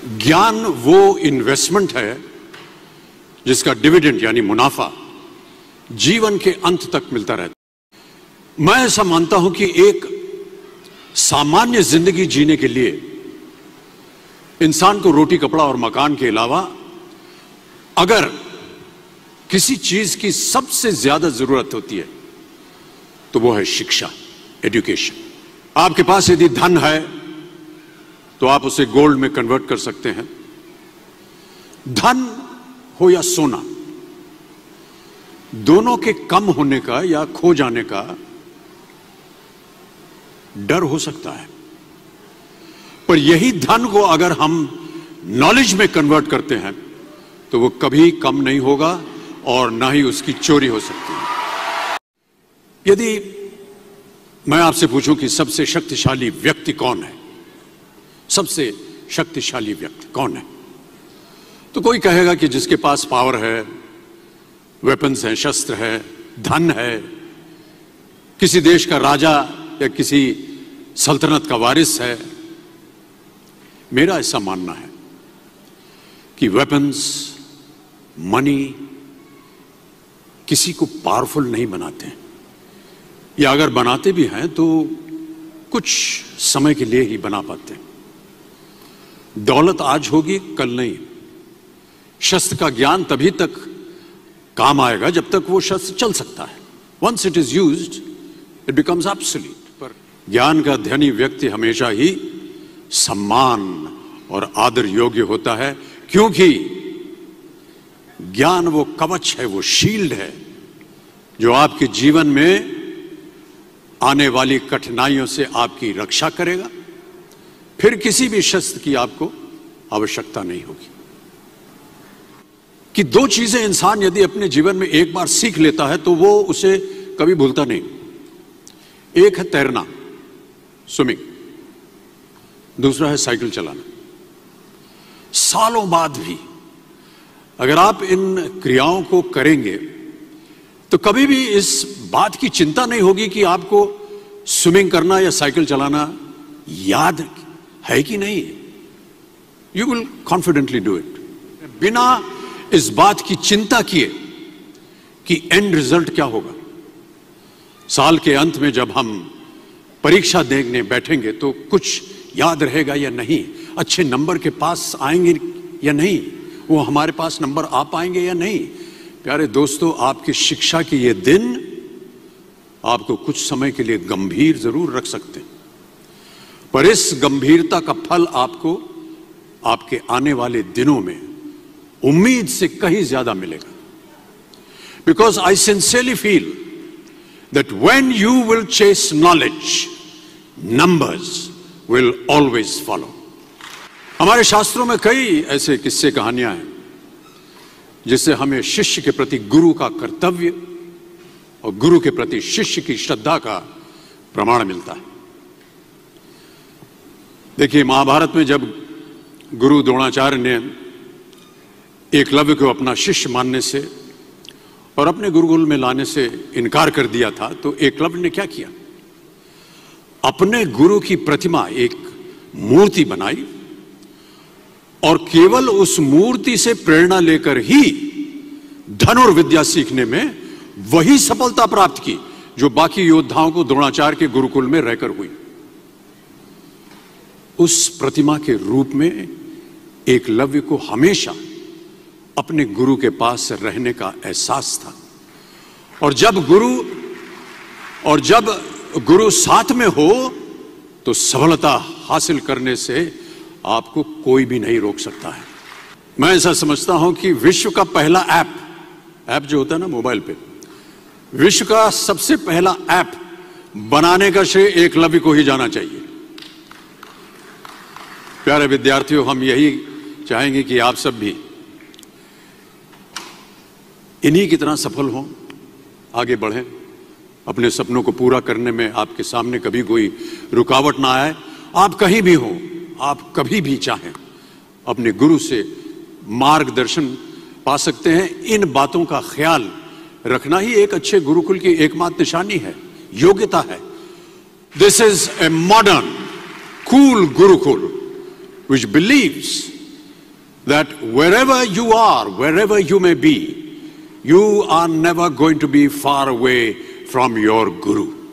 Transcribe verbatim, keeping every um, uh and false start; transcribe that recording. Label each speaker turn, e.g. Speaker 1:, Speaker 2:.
Speaker 1: ज्ञान वो इन्वेस्टमेंट है जिसका डिविडेंड यानी मुनाफा जीवन के अंत तक मिलता रहता है। मैं ऐसा मानता हूं कि एक सामान्य जिंदगी जीने के लिए इंसान को रोटी कपड़ा और मकान के अलावा अगर किसी चीज की सबसे ज्यादा जरूरत होती है तो वो है शिक्षा, एजुकेशन। आपके पास यदि धन है तो आप उसे गोल्ड में कन्वर्ट कर सकते हैं। धन हो या सोना, दोनों के कम होने का या खो जाने का डर हो सकता है, पर यही धन को अगर हम नॉलेज में कन्वर्ट करते हैं तो वो कभी कम नहीं होगा और ना ही उसकी चोरी हो सकती है। यदि मैं आपसे पूछूं कि सबसे शक्तिशाली व्यक्ति कौन है, सबसे शक्तिशाली व्यक्ति कौन है, तो कोई कहेगा कि जिसके पास पावर है, वेपन्स हैं, शस्त्र है, धन है, किसी देश का राजा या किसी सल्तनत का वारिस है। मेरा ऐसा मानना है कि वेपन्स, मनी किसी को पावरफुल नहीं बनाते, या अगर बनाते भी हैं तो कुछ समय के लिए ही बना पाते हैं। दौलत आज होगी, कल नहीं। शस्त्र का ज्ञान तभी तक काम आएगा जब तक वो शस्त्र चल सकता है। Once it is used it becomes obsolete. पर ज्ञान का धनी व्यक्ति हमेशा ही सम्मान और आदर योग्य होता है, क्योंकि ज्ञान वो कवच है, वो शील्ड है जो आपके जीवन में आने वाली कठिनाइयों से आपकी रक्षा करेगा। फिर किसी भी शस्त्र की आपको आवश्यकता नहीं होगी। कि दो चीजें इंसान यदि अपने जीवन में एक बार सीख लेता है तो वो उसे कभी भूलता नहीं। एक है तैरना, स्विमिंग, दूसरा है साइकिल चलाना। सालों बाद भी अगर आप इन क्रियाओं को करेंगे तो कभी भी इस बात की चिंता नहीं होगी कि आपको स्विमिंग करना या साइकिल चलाना याद है कि नहीं। You will confidently do it, बिना इस बात की चिंता किए कि एंड रिजल्ट क्या होगा। साल के अंत में जब हम परीक्षा देने बैठेंगे तो कुछ याद रहेगा या नहीं, अच्छे नंबर के पास आएंगे या नहीं, वो हमारे पास नंबर आ पाएंगे या नहीं। प्यारे दोस्तों, आपकी शिक्षा के ये दिन आपको कुछ समय के लिए गंभीर जरूर रख सकते हैं, पर इस गंभीरता का फल आपको आपके आने वाले दिनों में उम्मीद से कहीं ज्यादा मिलेगा। Because I sincerely feel that when you will chase knowledge, numbers will always follow. हमारे शास्त्रों में कई ऐसे किस्से कहानियां हैं जिससे हमें शिष्य के प्रति गुरु का कर्तव्य और गुरु के प्रति शिष्य की श्रद्धा का प्रमाण मिलता है। देखिए, महाभारत में जब गुरु द्रोणाचार्य ने एकलव्य को अपना शिष्य मानने से और अपने गुरुकुल में लाने से इनकार कर दिया था, तो एकलव्य ने क्या किया? अपने गुरु की प्रतिमा, एक मूर्ति बनाई और केवल उस मूर्ति से प्रेरणा लेकर ही धनुर्विद्या सीखने में वही सफलता प्राप्त की जो बाकी योद्धाओं को द्रोणाचार्य के गुरुकुल में रहकर हुई। उस प्रतिमा के रूप में एकलव्य को हमेशा अपने गुरु के पास रहने का एहसास था, और जब गुरु और जब गुरु साथ में हो तो सफलता हासिल करने से आपको कोई भी नहीं रोक सकता है। मैं ऐसा समझता हूं कि विश्व का पहला ऐप ऐप जो होता है ना मोबाइल पे, विश्व का सबसे पहला ऐप बनाने का श्रेय एकलव्य को ही जाना चाहिए। प्यारे विद्यार्थियों, हम यही चाहेंगे कि आप सब भी इन्हीं की तरह सफल हों, आगे बढ़ें, अपने सपनों को पूरा करने में आपके सामने कभी कोई रुकावट ना आए। आप कहीं भी हो, आप कभी भी चाहें अपने गुरु से मार्गदर्शन पा सकते हैं। इन बातों का ख्याल रखना ही एक अच्छे गुरुकुल की एकमात्र निशानी है, योग्यता है। This is a modern cool gurukul which believes that wherever you are, wherever you may be, you are never going to be far away from your Guru.